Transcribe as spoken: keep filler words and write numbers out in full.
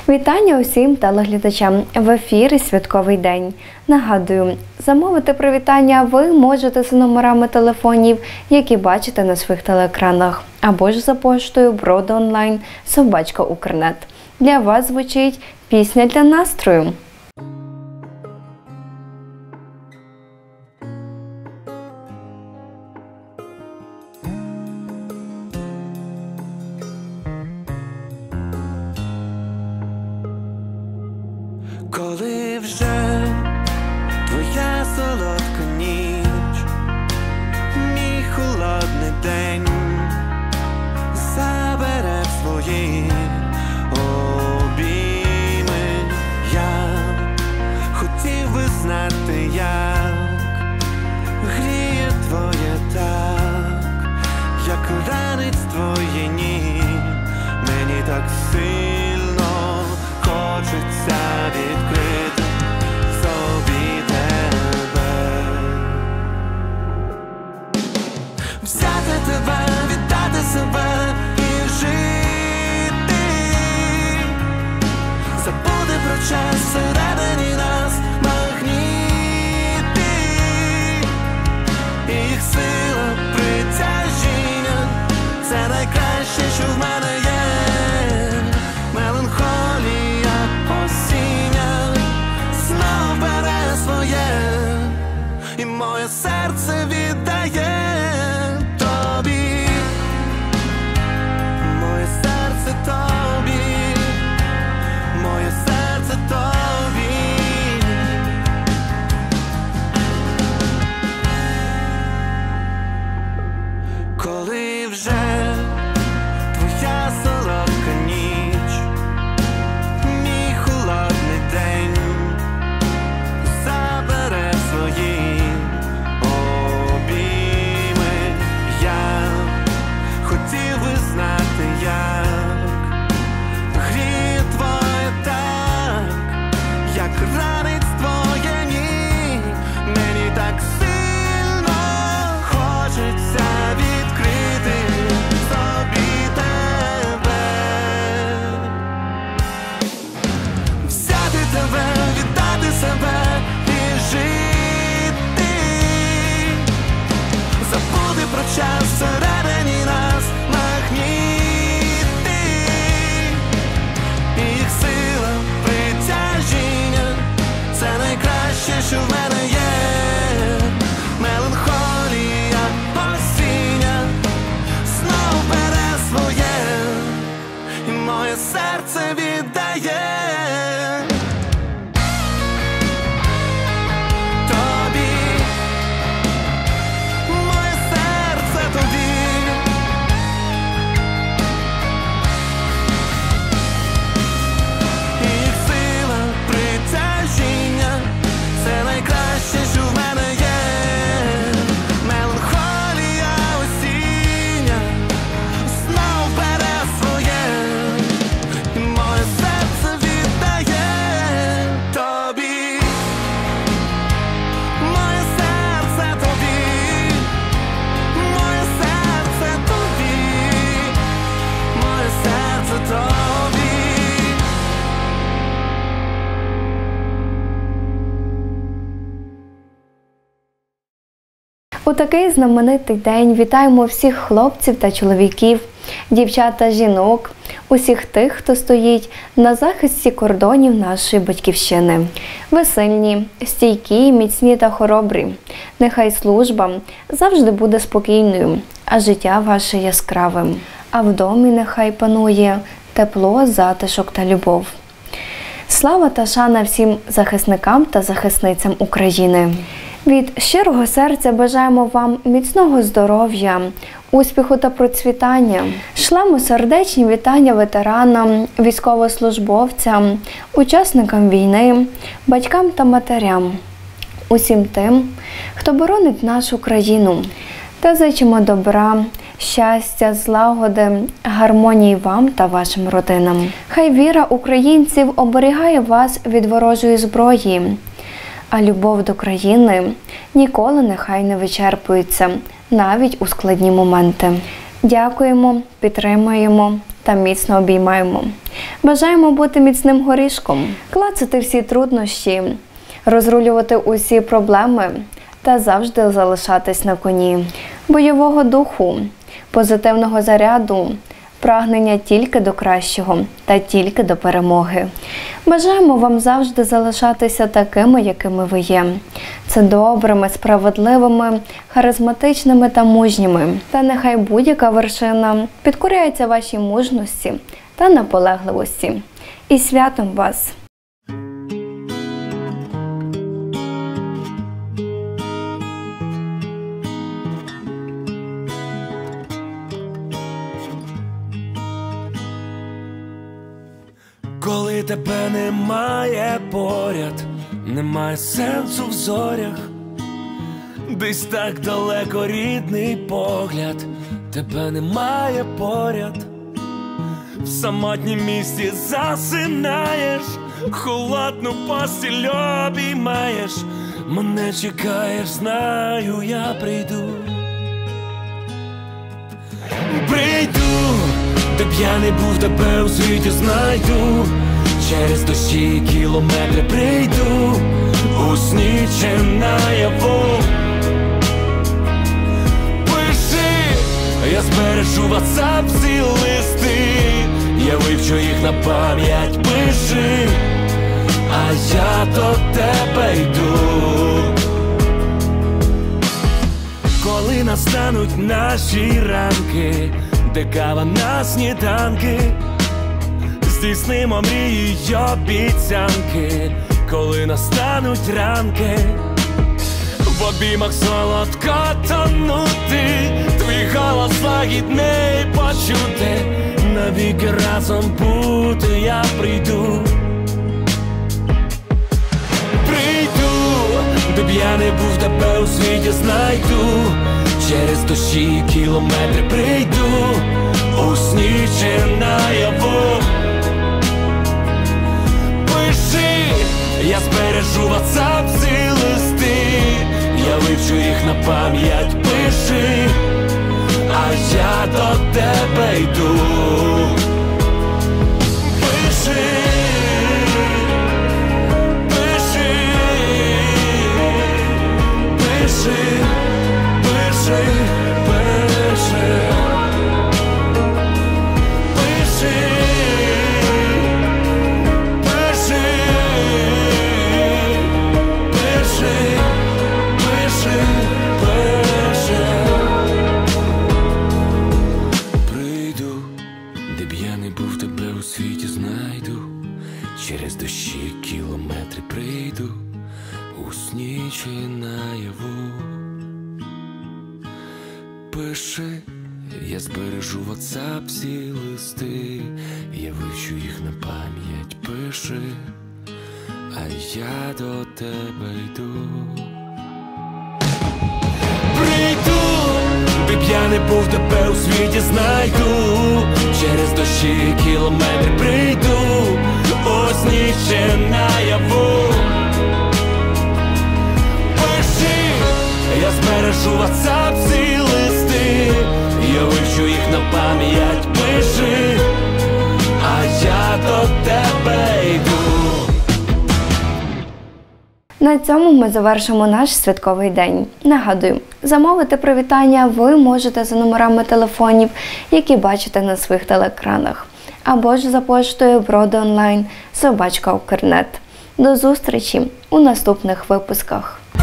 Вітання усім телеглядачам! В ефірі «Святковий день». Нагадую, замовити привітання ви можете за номерами телефонів, які бачите на своїх телеекранах, або ж за поштою бродонлайн собачка укрнет. Для вас звучить пісня для настрою. Коли вже твоя солодка ніч, мій холодний день забере в свої обійми, я хотів би знати, як гріє твоє так, як ранить твоє ні, мені так сильно хочеться відкрити собі тебе, взяти тебе, віддати себе і жити, забути про час всередині нас, магніти, і їх сила притяжіння, це найкраще, що в мене є. Меланхолія осіння знов бере своє, і моє серце віддає тобі, моє серце тобі, моє серце тобі. Коли вже твоя солодка ніч, мій холодний день забере свої обійми, я хотів би знати, як гріє твоє так, як ранить твоє ні, мені так сильно хочеться відкрити собі тебе, взяти тебе, віддати себе і жити, забути про час всередині нас, магніти, і їх сила притяжіння, це найкраще, що в мене є. Меланхолія осіння знов бере своє, і моє серце віддає тобі, моє серце тобі, і їх сила притяжіння, це найкраще, що в мене є. Меланхолія осіння знов бере своє, і моє серце віддає тобі, моє серце тобі, моє серце тобі, моє серце тобі. У такий знаменитий день вітаємо всіх хлопців та чоловіків, дівчат та жінок, усіх тих, хто стоїть на захисті кордонів нашої батьківщини. Ви сильні, стійкі, міцні та хоробрі. Нехай служба завжди буде спокійною, а життя ваше яскравим. А в домі нехай панує тепло, затишок та любов. Слава та шана всім захисникам та захисницям України. Від щирого серця бажаємо вам міцного здоров'я, успіху та процвітання. Шлемо сердечні вітання ветеранам, військовослужбовцям, учасникам війни, батькам та матерям, усім тим, хто боронить нашу країну. Та зичимо добра, щастя, злагоди, гармонії вам та вашим родинам. Хай віра українців оберігає вас від ворожої зброї, а любов до країни ніколи нехай не вичерпується, навіть у складні моменти. Дякуємо, підтримуємо, та міцно обіймаємо. Бажаємо бути міцним горішком, клацати всі труднощі, розрулювати усі проблеми та завжди залишатись на коні. Бойового духу, позитивного заряду, прагнення тільки до кращого та тільки до перемоги. Бажаємо вам завжди залишатися такими, якими ви є. Це добрими, справедливими, харизматичними та мужніми. Та нехай будь-яка вершина підкоряється вашій мужності та наполегливості. І святом вас! Коли тебе немає поряд, немає сенсу в зорях, десь так далеко рідний погляд, тебе немає поряд, в самотнім місті засинаєш, холодну постіль обіймаєш, мене чекаєш, знаю, я прийду. Прийду, де б я не був, тебе у світі знайду, через дощі кілометри прийду, у сні чи наяву. Пиши, я збережу WhatsApp всі листи, я вивчу їх на пам'ять, пиши, а я до тебе йду. Коли настануть наші ранки, де кава на сніданки, здійснимо мрії й обіцянки. Коли настануть ранки, в обіймах солодко тонути, твій голос лагідний почути, навіки разом бути я прийду. Прийду, де б я не був, тебе у світі знайду, через дощі кілометри прийду, у сні чи наяву. Пиши, я збережу WhatsApp всі листи, я вивчу їх на пам'ять, пиши, а я до тебе йду. Пиши, пиши, пиши, пиши, пиши, пиши, пиши, пиши, пиши, пиши. Прийду, де б я не був, тебе у світі знайду, через дощі кілометри прийду, у сні чи наяву. Пиши, я збережу WhatsApp всі листи, я вивчу їх на пам'ять, пиши, а я до тебе йду. Прийду, де б я не був, тебе у світі знайду, через дощі кілометри прийду, у сні чи наяву. Пиши, я збережу WhatsApp всі листи, я вивчу їх на пам'ять, пиши, а я до тебе йду. На цьому ми завершимо наш святковий день. Нагадую, замовити привітання ви можете за номерами телефонів, які бачите на своїх телеекранах, або ж за поштою броди онлайн собачка укрнет. До зустрічі у наступних випусках.